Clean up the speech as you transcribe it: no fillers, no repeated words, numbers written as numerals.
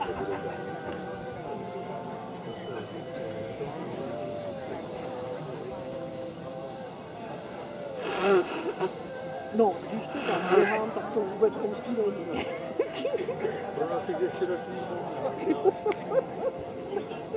No, když to tam běhám, tak to vůbec ouský není. Pro nás je ještě roční.